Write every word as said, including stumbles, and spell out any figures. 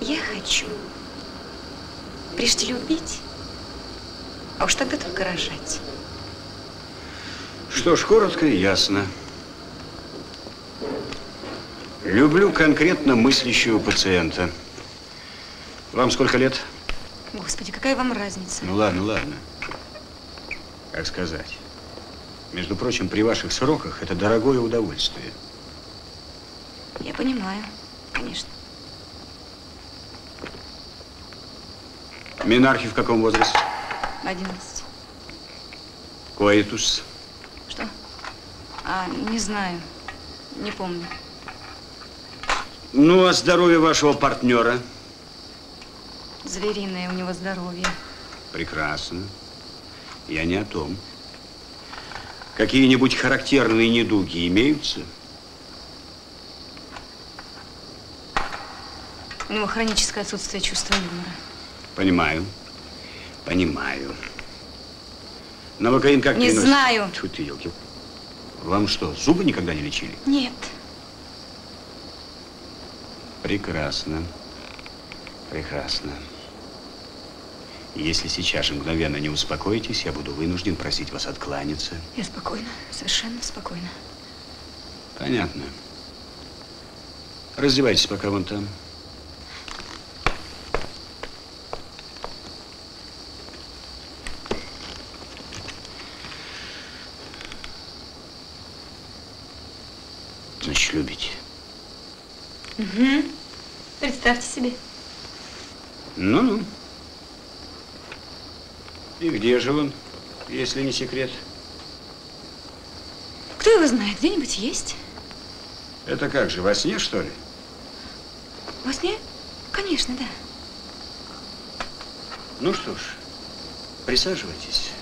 Я хочу прежде любить, а уж тогда только рожать. Что ж, коротко и ясно. Люблю конкретно мыслящего пациента. Вам сколько лет? Господи, какая вам разница? Ну ладно, ладно. Как сказать? Между прочим, при ваших сроках это дорогое удовольствие. Я понимаю, конечно. Минархи в каком возрасте? Одиннадцать. Коитус. Что? А, не знаю. Не помню. Ну, а здоровье вашего партнера? Звериное у него здоровье. Прекрасно. Я не о том. Какие-нибудь характерные недуги имеются? У него хроническое отсутствие чувства юмора. Понимаю. Понимаю. Новокаин как Не переносит? знаю. Тьфу ты, елки. Вам что, зубы никогда не лечили? Нет. Прекрасно. Прекрасно. Если сейчас же мгновенно не успокоитесь, я буду вынужден просить вас откланяться. Я спокойна, совершенно спокойна. Понятно. Раздевайтесь пока вон там. Значит, любите. Угу. Представьте себе. Ну-ну. И где же он, если не секрет? Кто его знает? Где-нибудь есть? Это как же, во сне, что ли? Во сне? Конечно, да. Ну что ж, присаживайтесь.